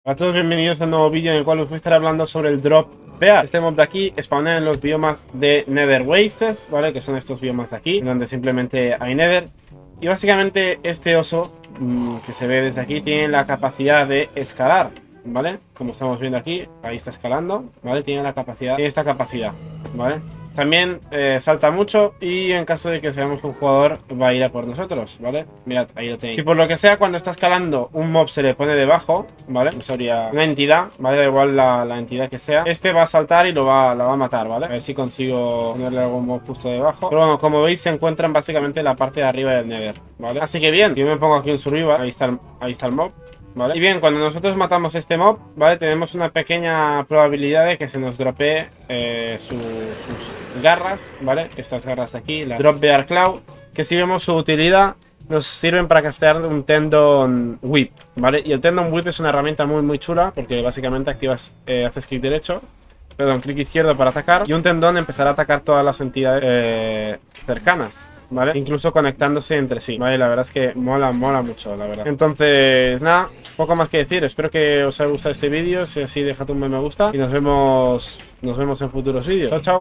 Hola a todos, bienvenidos a un nuevo vídeo en el cual os voy a estar hablando sobre el Drop Bear. Este mob de aquí spawna en los biomas de Nether Wastes, ¿vale? Que son estos biomas de aquí, donde simplemente hay Nether. Y básicamente este oso, que se ve desde aquí, tiene la capacidad de escalar, ¿vale? Como estamos viendo aquí, ahí está escalando, ¿vale? Tiene esta capacidad, ¿vale? También salta mucho y en caso de que seamos un jugador va a ir a por nosotros, ¿vale? Mirad, ahí lo tenéis. Si por lo que sea cuando está escalando un mob se le pone debajo, ¿vale? Eso sería una entidad, ¿vale? Da igual la entidad que sea. Este va a saltar y la va a matar, ¿vale? A ver si consigo ponerle algún mob justo debajo. Pero bueno, como veis se encuentran básicamente en la parte de arriba del Nether, ¿vale? Así que bien, si yo me pongo aquí en Survival, ahí está el mob. ¿Vale? Y bien, cuando nosotros matamos este mob, ¿vale? Tenemos una pequeña probabilidad de que se nos dropee sus garras, ¿vale? Estas garras de aquí, la Drop Bear Claw, que si vemos su utilidad, nos sirven para craftear un Tendon Whip, ¿vale? Y el Tendon Whip es una herramienta muy chula, porque básicamente activas, haces clic derecho, perdón, clic izquierdo para atacar, y un tendón empezará a atacar todas las entidades cercanas, ¿vale? Incluso conectándose entre sí, ¿vale? La verdad es que mola mucho, la verdad. Entonces, nada, poco más que decir. Espero que os haya gustado este vídeo. Si así, dejad un me gusta y nos vemos en futuros vídeos. Chao, chao.